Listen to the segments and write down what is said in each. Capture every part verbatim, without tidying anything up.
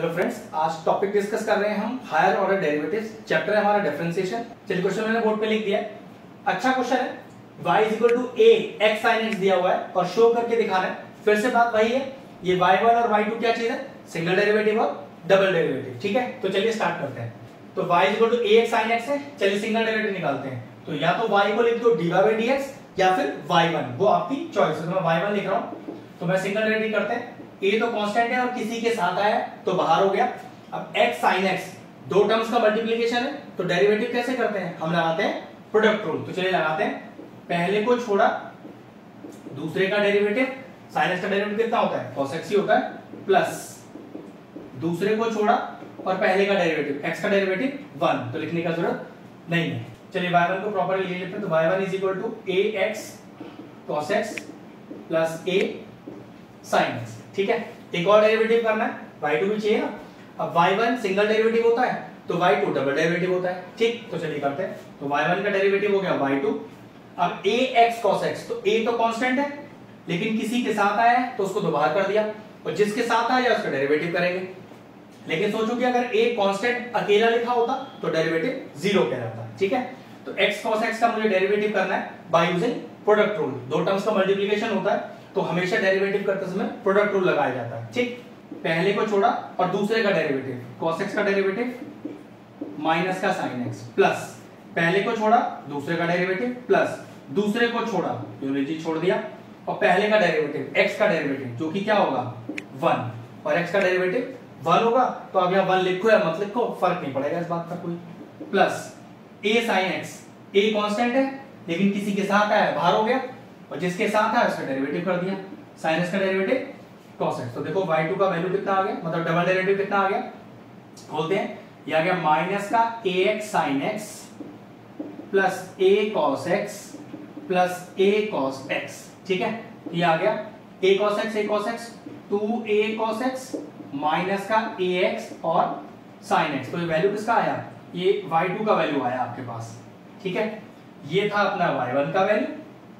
Hello friends, आज topic discuss कर रहे हैं हम हायर ऑर्डर डेरिवेटिव्स। चैप्टर है हमारा डिफरेंशिएशन। चलिए क्वेश्चन मैंने बोर्ड पे लिख दिया है। अच्छा क्वेश्चन है। y is equal to a x sin x दिया हुआ है और शो करके दिखाना है। फिर से बात वही है, ये वाई वन और वाई टू क्या चीज है? सिंगल डेरिवेटिव और डबल डेरिवेटिव। ठीक है, तो चलिए स्टार्ट करते हैं। तो y is equal to ax sin x है। चलिए सिंगल डेरिवेटिव निकालते हैं। तो या तो y को लिख दो dy बाई dx या फिर वाई वन, वो आपकी चॉइस है। तो मैं वाई वन लिख रहा हूं। तो मैं सिंगल डेरिवेटिव करते हैं। a तो कांस्टेंट है और किसी के साथ आया तो बाहर हो गया। अब x sin x दो टर्म्स का मल्टीप्लिकेशन है, तो डेरिवेटिव कैसे करते हैं? हम लगाते हैं प्रोडक्ट रूल। तो चलिए लगाते हैं। पहले को छोड़ा दूसरे का डेरिवेटिव, sin x का डेरिवेटिव कितना होता है? cos x ही होता है, प्लस दूसरे को छोड़ा और पहले का डेरिवेटिव x का डेरिवेटिव वन, तो लिखने का जरूरत नहीं है। चलिए वाई वन को प्रॉपर्ली ले लेते हैं। तो Y one is equal to ax cos x plus a sin x। ठीक है, एक और डेरिवेटिव करना है, वाई टू भी चाहिए ना। अब वाई वन सिंगल डेरिवेटिव होता है तो वाई टू डबल डेरिवेटिव होता है। ठीक, तो चलिए करते हैं। तो वाई वन का डेरिवेटिव हो गया वाई टू। अब ax cos x, तो a तो कांस्टेंट है लेकिन किसी के साथ आया है तो उसको दो बाहर कर दिया, और जिसके साथ आया उसका डेरिवेटिव करेंगे। लेकिन सोचो कि अगर a कांस्टेंट अकेला लिखा होता तो डेरिवेटिव जीरो कहलाता। ठीक है, तो x cos x का मुझे डेरिवेटिव करना है बाय यूजिंग प्रोडक्ट रूल। दो टर्म्स का मल्टीप्लिकेशन होता है तो हमेशा डेरिवेटिव करते समय प्रोडक्ट रूल लगाया जाता है। ठीक, पहले को छोड़ा और दूसरे का डेरिवेटिव, cos x का डेरिवेटिव माइनस का sin x, प्लस पहले को छोड़ा दूसरे का डेरिवेटिव, प्लस दूसरे को छोड़ा यूनिटी छोड़ दिया, और पहले का डेरिवेटिव x का डेरिवेटिव जो कि क्या होगा वन, और x का डेरिवेटिव वन होगा तो अब यहां वन लिखो या मत लिखो फर्क नहीं पड़ेगा इस बात का कोई। Plus a sin x, a constant है लेकिन किसी के साथ आया बाहर हो गया, और जिसके साथ है उसका डेरिवेटिव कर दिया, sin x का डेरिवेटिव cos x। तो देखो वाई टू का वैल्यू कितना आ गया, मतलब डबल डेरिवेटिव कितना आ गया, खोलते हैं। ये आ गया माइनस का ax sin x plus a cos x plus a cos x। ठीक है, ये आ गया a cos x, a cos x, two a cos x minus का ax और sin x। तो ये वैल्यू किसका आया? ये वाई टू का वैल्यू आया आपके पास। ठीक है, ये था अपना वाई वन का वैल्यू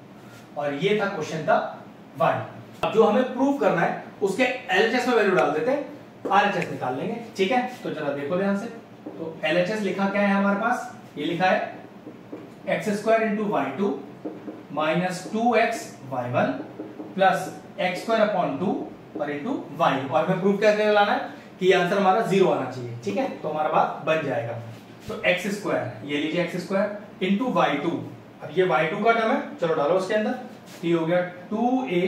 और ये था क्वेश्चन था y। अब जो हमें प्रूव करना है उसके एलएचएस में वैल्यू डाल देते हैं, आरएचएस निकाल लेंगे। ठीक है, तो चलो देखो ध्यान से। तो एलएचएस लिखा क्या है हमारे पास? ये लिखा है X square into Y two minus two X Y one plus X square upon two और इंटू वाई। और हमें प्रूव कैसे लाना है कि ये आंसर हमारा जीरो आना चाहिए। ठीक है, तो हमारा बात बन जाएगा। तो एक्स स्क्वायर, ये लीजिए X square into Y two. अब ये वाई टू का टर्म है, चलो डालो उसके अंदर। तो ये हो गया two A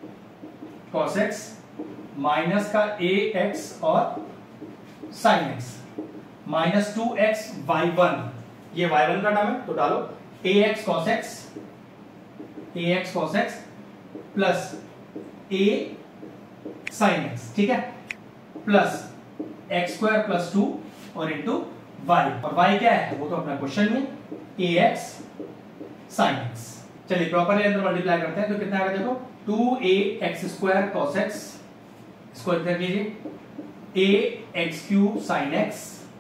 cos x minus का ax और sin x minus two X Y one, ये वाई वन का टर्म है तो डालो ax cos x ax cos x plus a sin x। ठीक है, plus X square plus two और इंटू वाई, और y क्या है वो तो अपना क्वेश्चन में ax sin x। चलिए प्रॉपरली अंदर मल्टीप्लाई करते हैं तो कितना आएगा देखो, two A X square cos x, इसको इधर कीजिए a x cube sin x,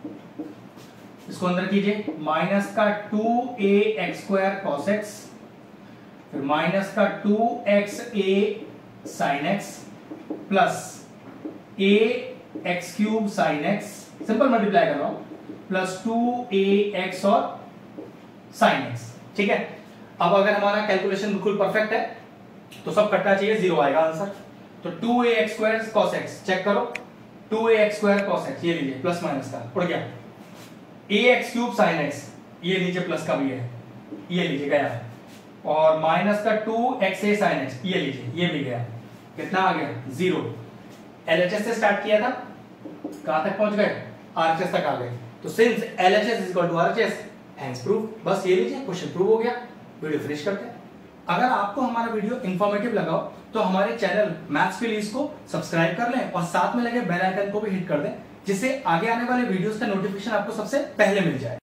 इसको अंदर कीजिए माइनस का two A X square cos x, फिर माइनस का two X a sin x plus a x cube sin x, simple multiply कर रहा हूं, प्लस टू ए एक्स और sin x। ठीक है, अब अगर हमारा कैलकुलेशन बिल्कुल परफेक्ट है तो सब कटना चाहिए, जीरो आएगा आंसर। तो two A X square cos x check करो, two A X square cos x ये लीजिए प्लस माइनस का उड़ गया, a x cube sin x ये लीजिए प्लस का भी है, ये लीजिए गया, और माइनस का two X A sin x ये लीजिए ये भी गया, कितना आ गया जीरो। एलएचएस से स्टार्ट किया था, कहां तक पहुंच गए? आरएचएस तक आ गए। तो since LHS is equal to RHS hence proof. बस ये लीजिए क्वेश्चन प्रूव हो गया। वीडियो फिनिश करते हैं। अगर आपको हमारा वीडियो इंफॉर्मेटिव लगा हो तो हमारे चैनल मैथ्सकुलेस को सब्सक्राइब कर लें और साथ में लगे बेल आइकन को भी हिट कर दें, जिससे आगे आने वाले वीडियोस का नोटिफिकेशन आपको सबसे पहले मिल जाए।